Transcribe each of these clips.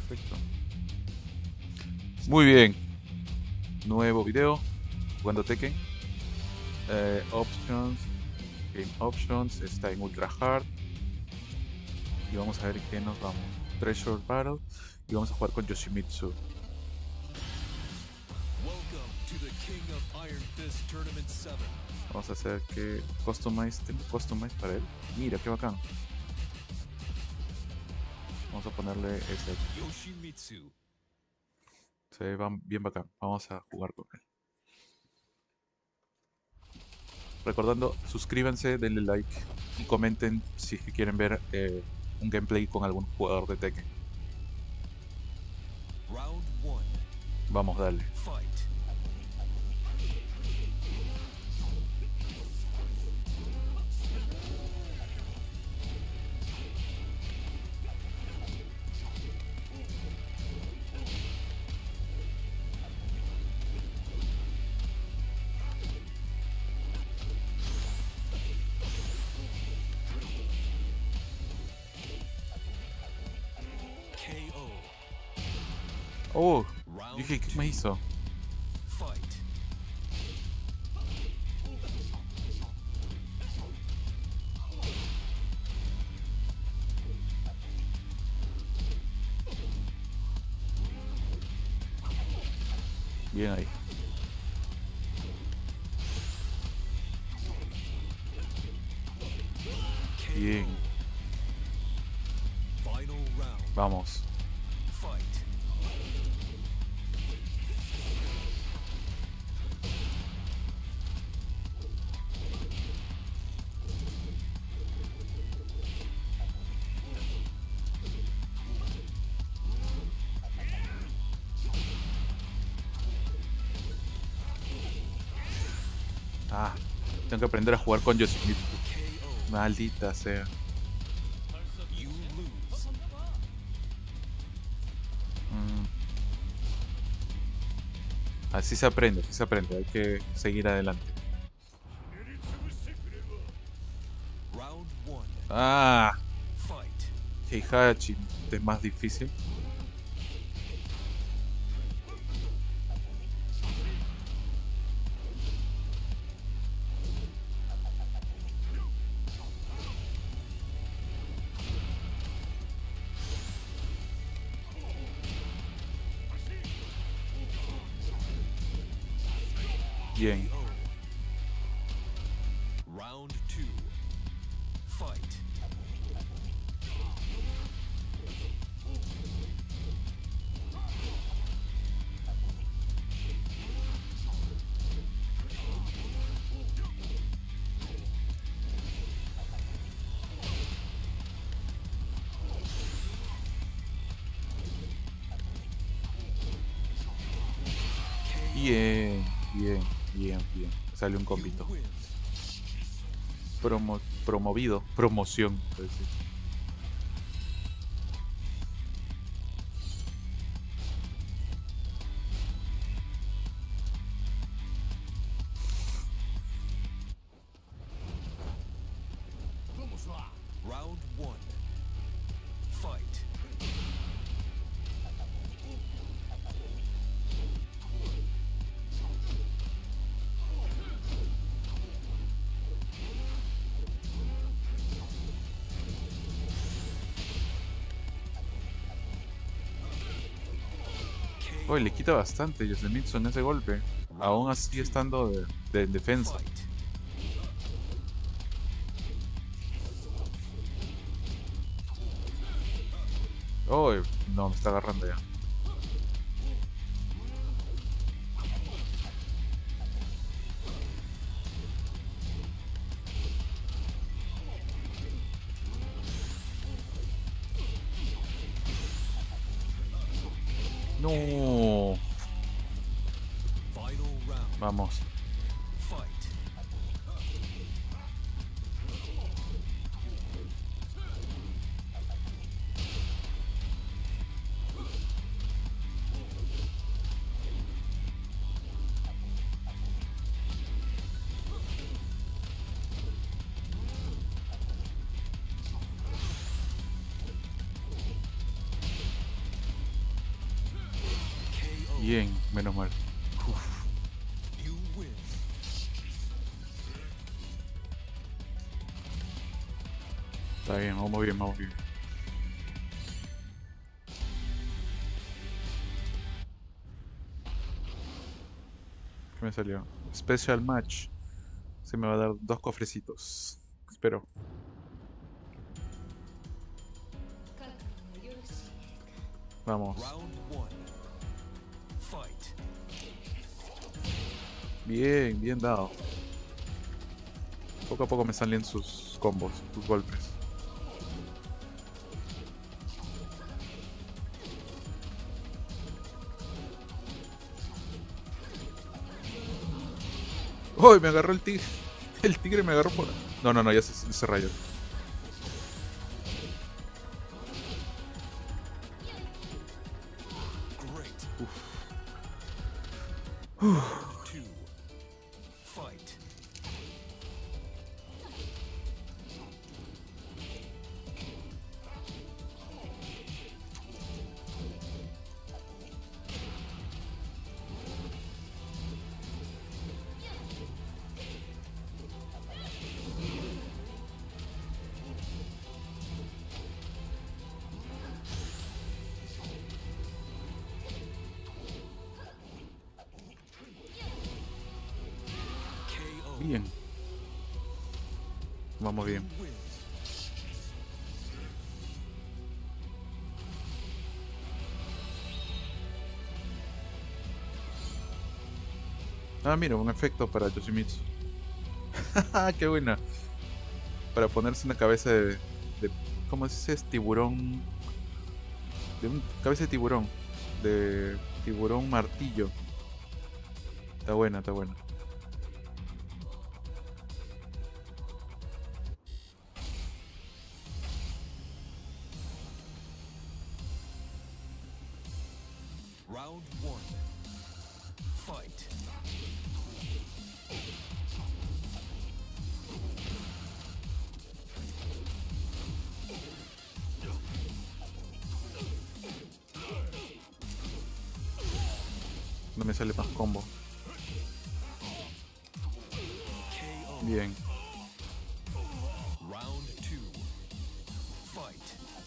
Perfecto. Muy bien. Nuevo video. Jugando Tekken. Options. Game Options. Está en Ultra Hard. Y vamos a ver en qué nos vamos. Treasure Battle. Y vamos a jugar con Yoshimitsu. Vamos a hacer que Customize. Tengo Customize para él. Mira, qué bacán. Vamos a ponerle ese aquí. Se ve bien bacán. Vamos a jugar con él. Recordando, suscríbanse, denle like y comenten si es que quieren ver un gameplay con algún jugador de Tekken. Vamos, dale. Oh, dije, ¿qué me hizo? Bien ahí. Bien. Vamos. Ah, tengo que aprender a jugar con Yoshimitsu. Maldita sea. Mm, así se aprende, así se aprende. Hay que seguir adelante. Ah, Heihachi es más difícil. Bien. Bien, bien, bien, bien. Sale un combito. Promovido. Promoción. Pues, sí. Oh, le quita bastante Yoshimitsu en ese golpe. Aún así estando de defensa. Oh, no, me está agarrando ya. No. Vamos. Menos mal. Uf. Está bien, vamos bien, vamos bien. ¿Qué me salió? Special Match. Se me va a dar 2 cofrecitos. Espero. Vamos. Bien, bien dado. Poco a poco me salen sus combos, sus golpes. ¡Uy! Me agarró el tigre. El tigre me agarró por... No, no, no, ya se rayó. Bien. Vamos bien. Ah, mira, un efecto para Yoshimitsu. ¡Qué buena! Para ponerse una cabeza de ¿cómo se dice? Es tiburón. De un cabeza de tiburón. De tiburón martillo. Está buena, está buena. Round one. Fight. No me sale más combo. Bien. Round two. Fight.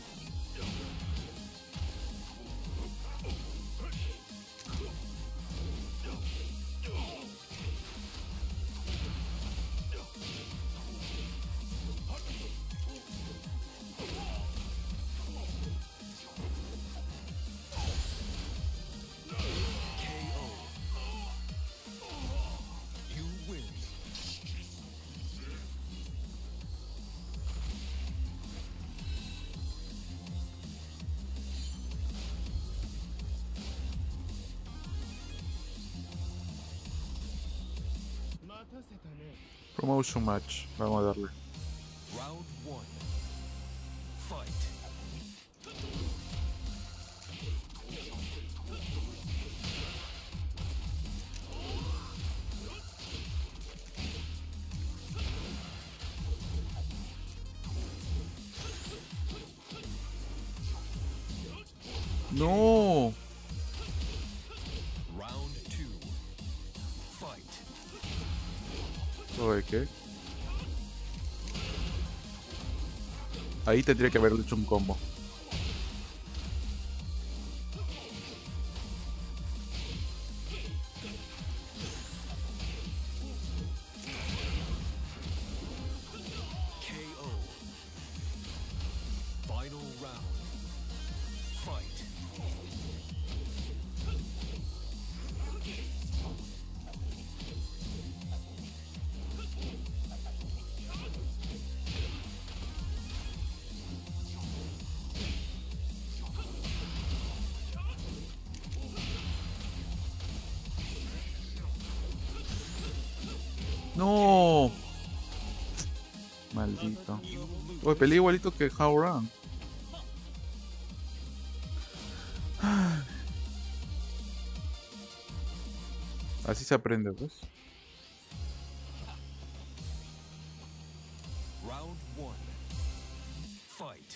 Promotion match. Vamos a darle. Round one. Fight. No. Round two. Fight. Oye, ¿qué? Ahí tendría que haber hecho un combo. KO. Final round. Fight. No. Maldito. Oye, peleé igualito que Howrun. Así se aprende, pues. Round one. Fight.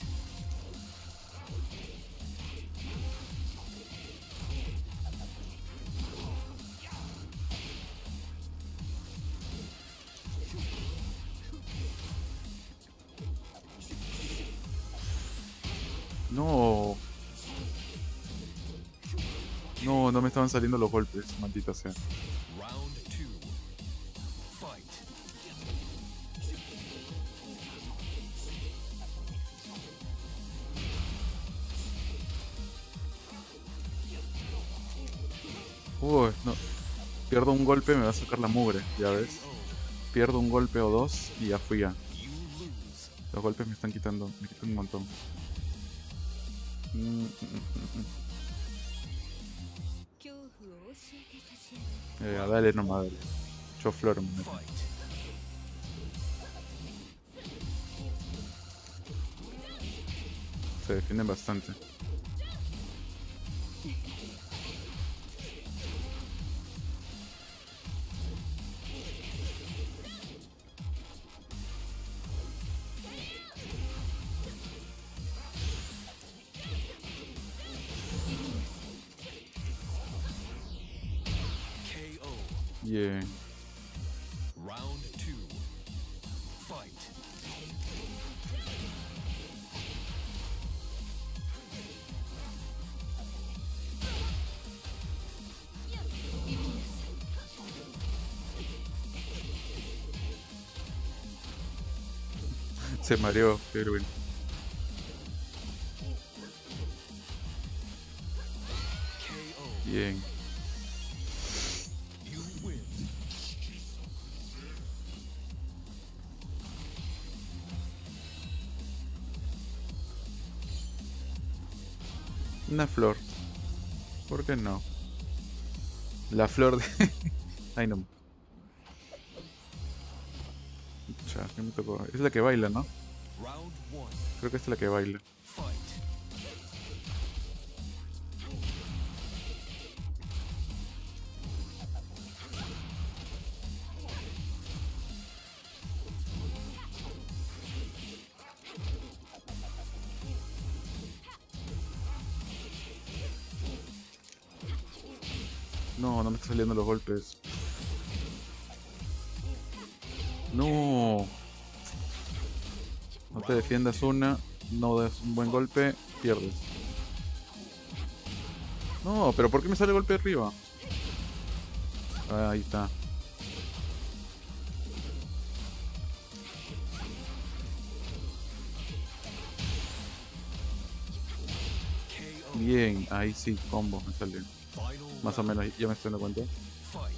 No. No, no me estaban saliendo los golpes, maldita sea. Round 2. Fight. Uy, no. Pierdo un golpe, me va a sacar la mugre, ya ves. Pierdo un golpe o dos y ya fui ya. You lose. Los golpes me están quitando, me quitan un montón. Mm, mm, mm, mm. 恐怖を教えて差し上げる Dale nomás, dale. Mucho flor, me mete. Fight. Se defienden bastante. KO. Bien. Round 2. Fight. Se mareó, Erwin. KO. Bien. You win. Una flor. ¿Por qué no? La flor de... Ay, no. Ya, ¿qué me tocó? Es la que baila, ¿no? Round 1. Creo que esta es la que baila. Fight. No, no me están saliendo los golpes. No. No te defiendas una, no das un buen golpe, pierdes. No, pero ¿por qué me sale golpe arriba? Ah, ahí está. KO. Bien, ahí sí, combo me salió. Final Más o round. menos, ya me estoy dando cuenta. Fight.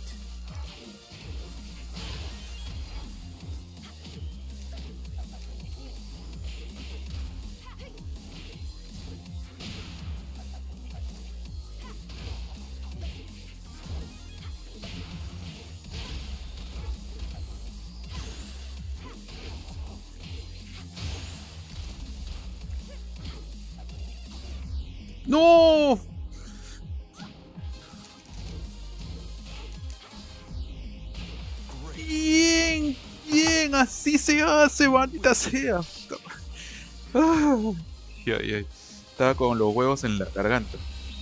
¡No! Great. Bien, bien, así se hace, maldita sea. Ah. Ay, ay, ay. Estaba con los huevos en la garganta.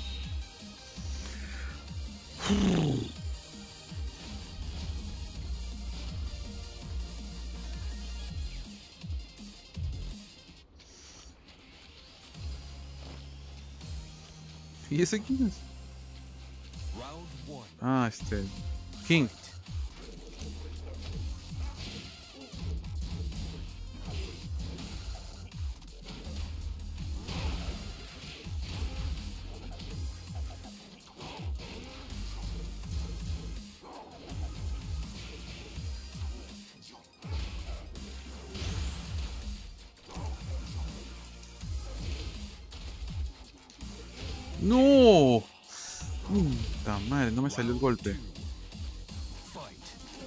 ¿Y ese quién es? Round 1. Ah, King. ¡No! Puta madre, no me salió el golpe. Fight.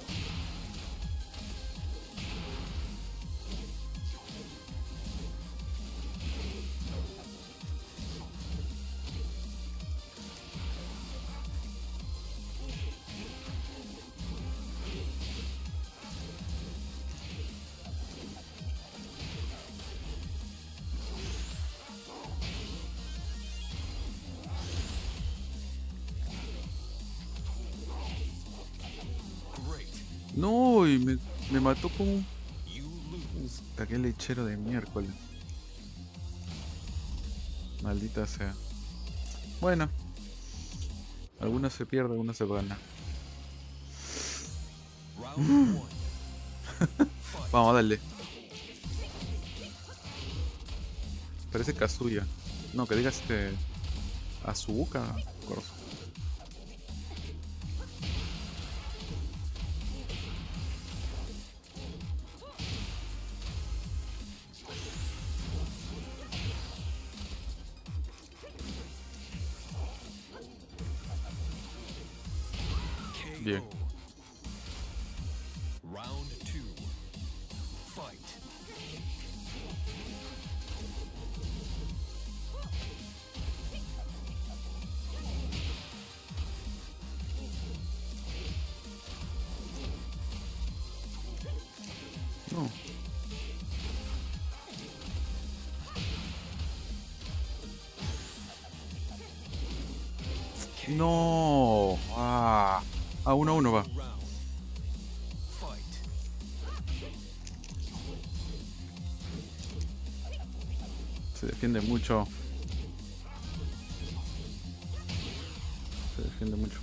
Great. No, y me mató con un... You lose. Puta, qué lechero de miércoles. Maldita sea. Bueno, algunos se pierde, algunos se gana. Round 1. Vamos, dale. Parece Kazuya. No, que digas Azuka. Corso. Bien. Round 2. Fight. No. No. Ah. A 1-1 va. Round. Fight. Se defiende mucho. Se defiende mucho.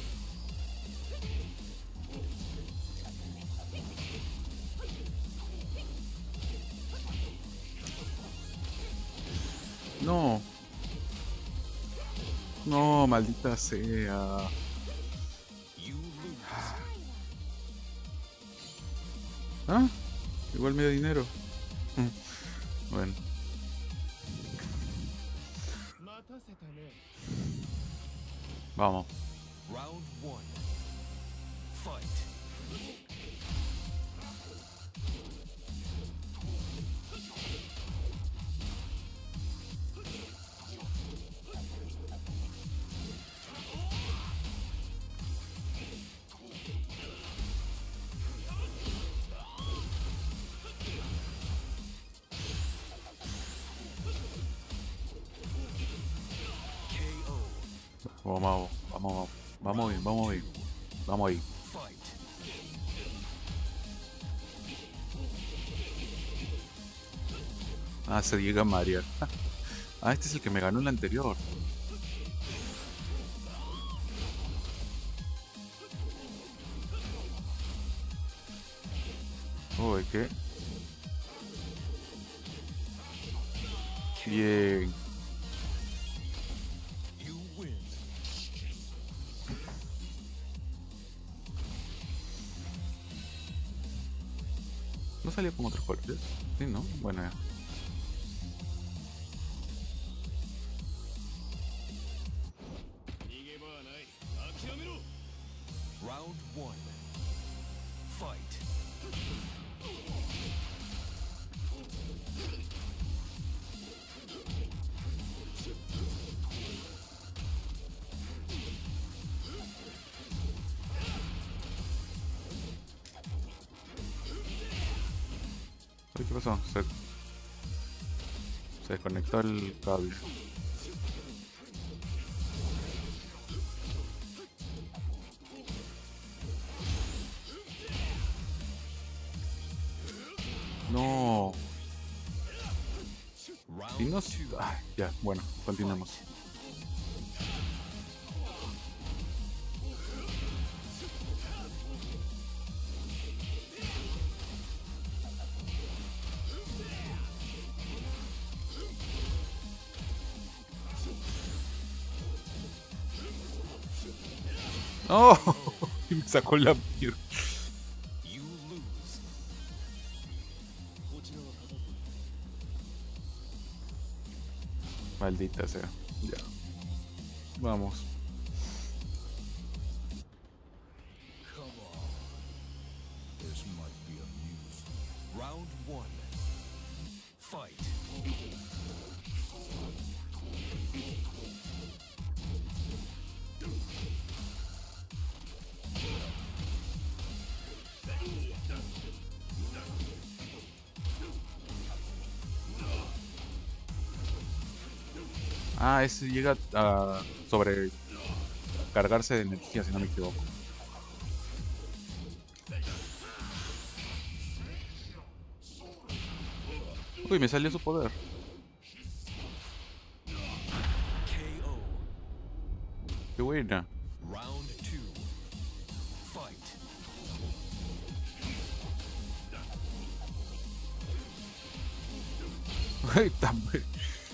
No. No, maldita sea. You lose. ¿Ah? Igual me da dinero. Bueno. Vamos. Round 1. Fight. KO. Vamos, vamos, vamos bien, vamos bien. Vamos ahí. Fight. Ah, se llega María. Ah, este es el que me ganó en la anterior. Uy, ¿qué? Bien. You win. ¿No salió con otros colores? Sí, ¿no? Bueno, ya. Round 1. Fight. Ay, ¿qué pasó? Se desconectó el cable. No. Si Round no... 2. Ay, ya, bueno, continuemos. ¡Oh! Y me sacó la mierda. You lose. Maldita sea. Ya. Vamos. This might be amusing. Round 1. Fight. Ah, ese llega a sobrecargarse de energía, si no me equivoco. Uy, me salió su poder. Qué buena. Round 2. Fight. Ay, tan bu-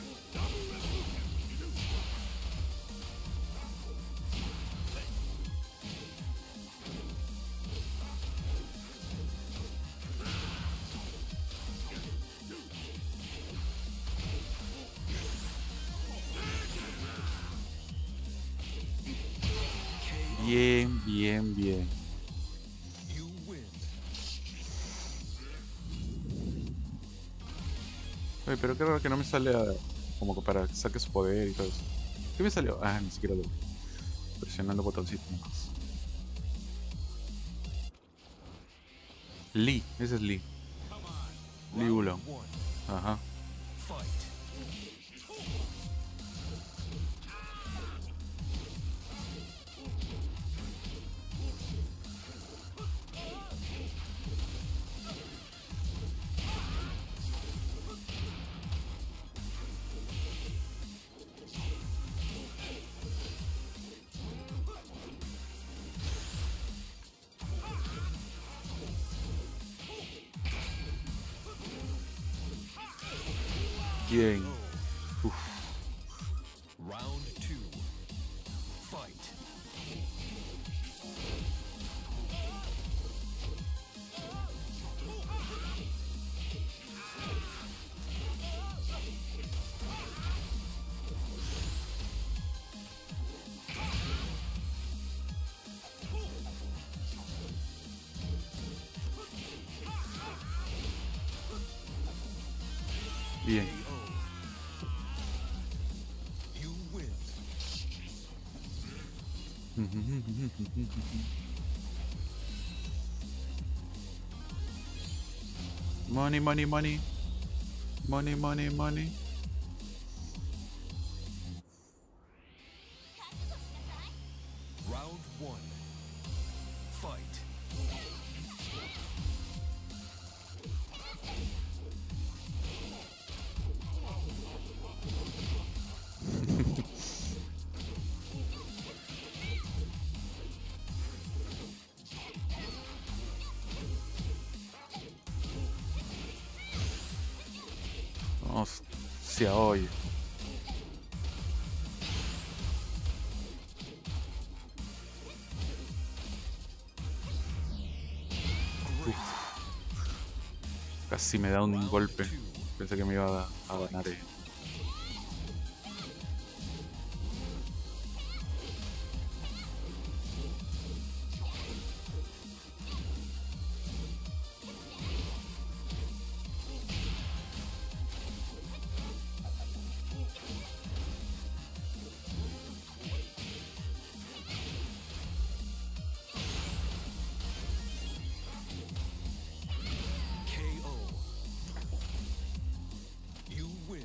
Bien, bien, bien. You win. Oye, pero qué raro que no me sale como que para que saque su poder y todo eso. ¿Qué me salió? Ah, ni siquiera lo presionando botoncitos nomás. Lee, ese es Lee. Lee Ulon. Round 1. Ajá. Fight. Bien. Round 2. Fight. Bien. You win. Money, money, money. Money, money, money. Round 1. Fight. Hostia, oye. Casi me da un golpe. Pensé que me iba a ganar. KO. You win.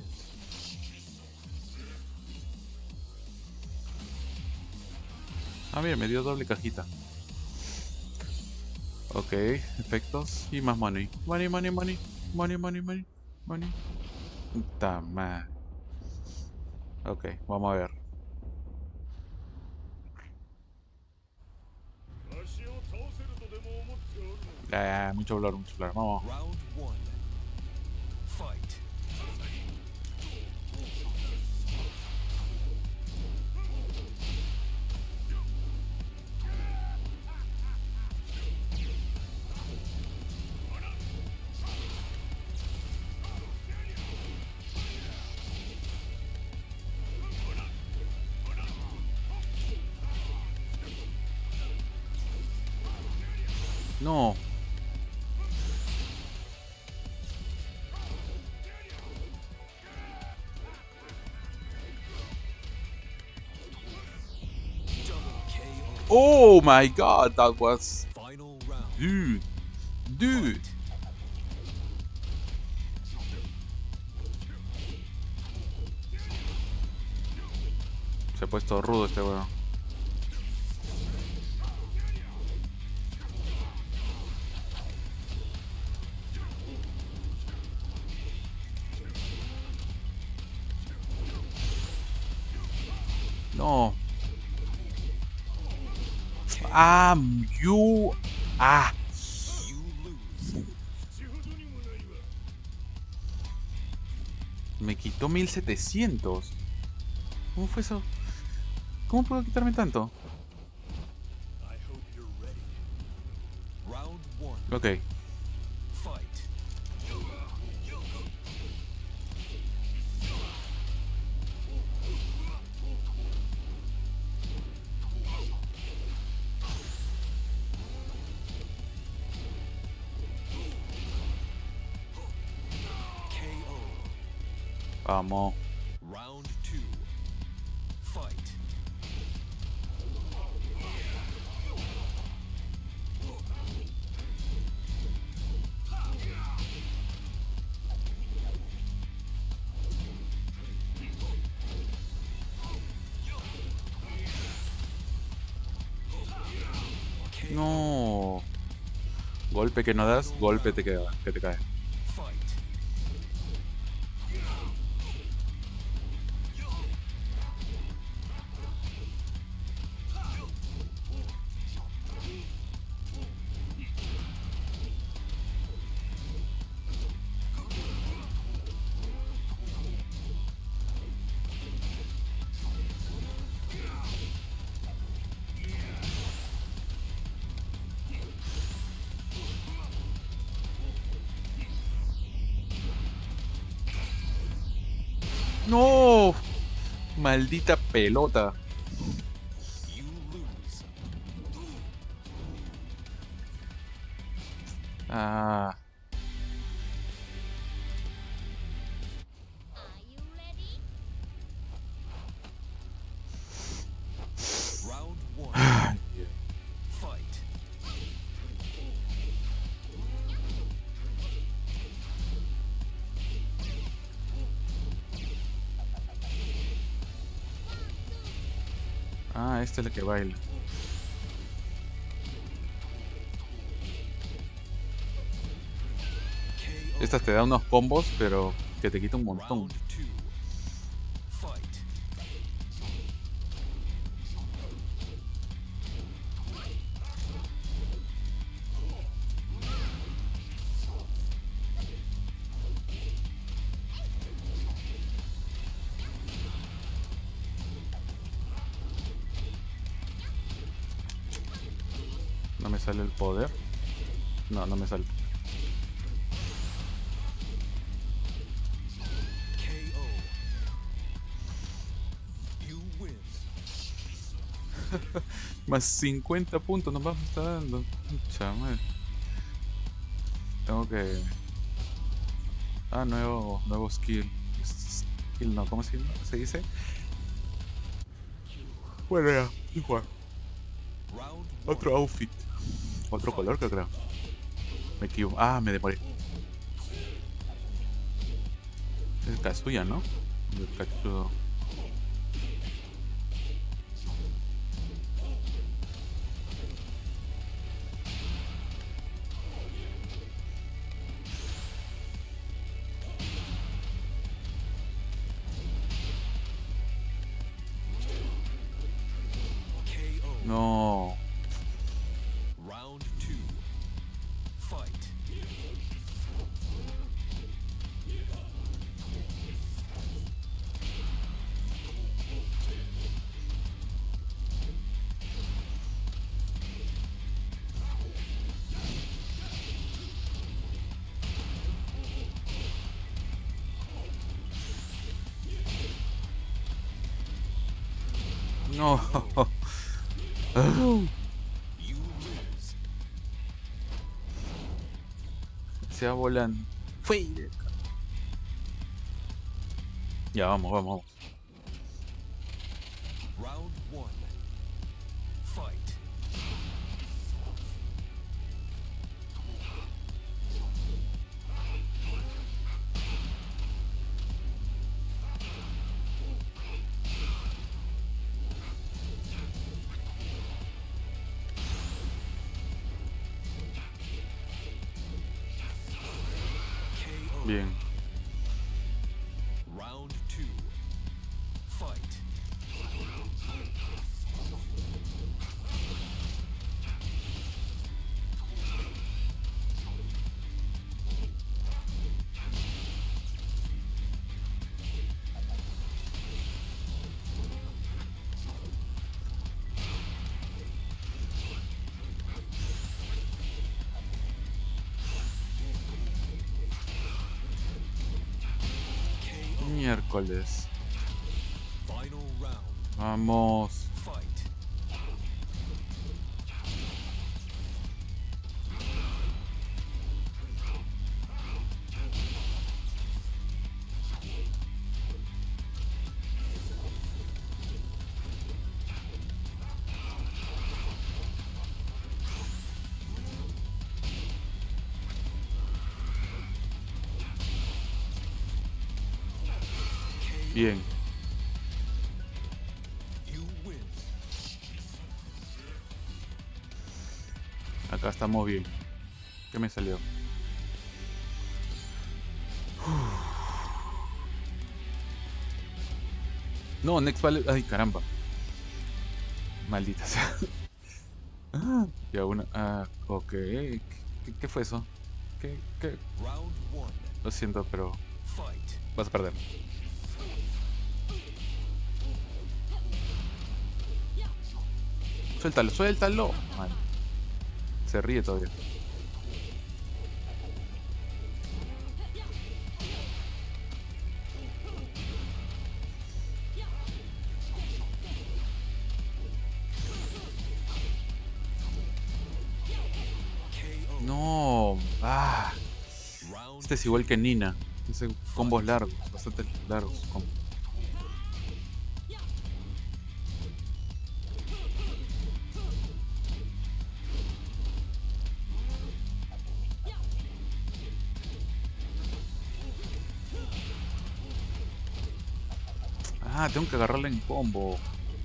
Ah, bien, me dio doble cajita. Ok, efectos y más money. Money, money, money. Money, money, money. Money. Puta madre. Ok, vamos a ver. Mucho blur, mucho blur. Vamos. Round 1. Fight. No. Double KO. Oh my god, that was... Final round. Dude. Se ha puesto rudo este weón. No. Ah, you. Ah. You lose. Me quitó 1700. ¿Cómo fue eso? ¿Cómo puedo quitarme tanto? I hope you're ready. Round 1. Ok. Fight. KO. Vamos. Round 2. Fight. No. Golpe que no das, golpe te queda, que te cae. Fight. No. Maldita pelota. You lose. Ah. Are you ready? Round 1. Ay, Fight. Ah, esta es la que baila. KO. Esta te da unos combos, pero que te quita un montón. Round 2. Fight. No me sale el poder. No, no me sale. KO. You win. Más 50 puntos nos vamos a estar dando. Pucha madre. Tengo que... Ah, nuevo skill. Skill no, ¿cómo se dice? Bueno, ya, igual. Round 1. Otro outfit. Otro color que creo. Me equivoco. Ah, me demoré. Es Kazuya, ¿no? El cachudo. KO. No. Round 2. Fight. No. You lose. Se va volando. Fui. Ya, vamos, vamos. Round 1. Fight. KO. Bien. Round 2. Fight. Miércoles. Final round. Vamos. Fight. Bien. You win. Acá estamos bien. ¿Qué me salió? No, Next Vale. Ay, caramba. Maldita sea. Ya una. Ok. ¿Qué fue eso? ¿Qué? Round one. Lo siento, pero Fight. vas a perder. Suéltalo, suéltalo. Mal. Se ríe todavía. KO. No. Round Este es igual que Nina. Hace combos largos, bastante largos. Tengo que agarrarla en combo.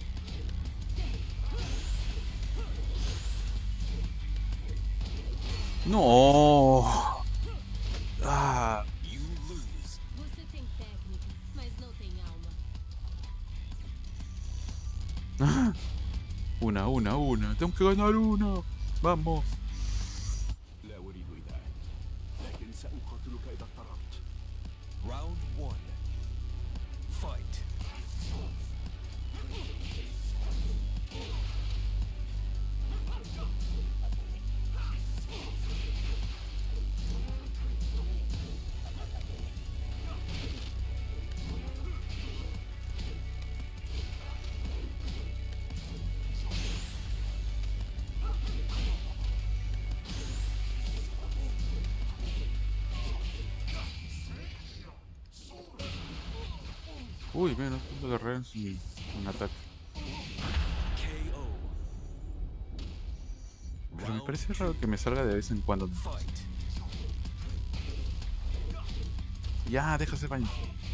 No. you lose. Você tem técnica, mas não tem alma. Una. Tengo que ganar una. Vamos. لا أريد إذاك، لكن سأقاتلك إذا اضطررت. Round one. Fight. Uy, mira, lo agarré en un ataque. KO. Pero me parece raro que me salga de vez en cuando. Fight. Ya, deja ese baño.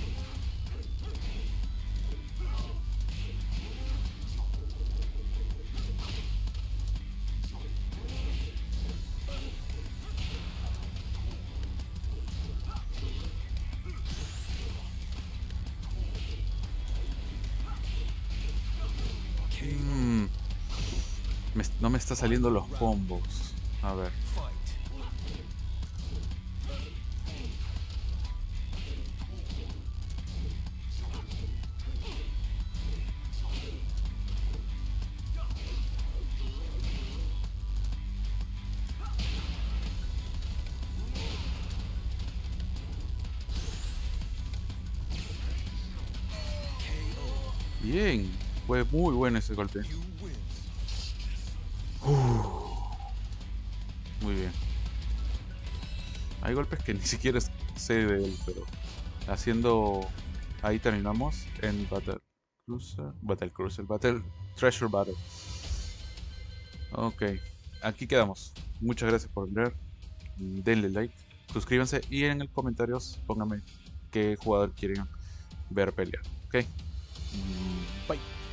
No me está saliendo los combos. A ver. Fight. Bien. Fue muy bueno ese golpe. You win. Muy bien. Hay golpes que ni siquiera sé de él, pero haciendo... Ahí terminamos en Battle Treasure Battle. Ok, aquí quedamos. Muchas gracias por ver. Denle like, suscríbanse y en los comentarios pónganme qué jugador quieren ver pelear. Ok, bye.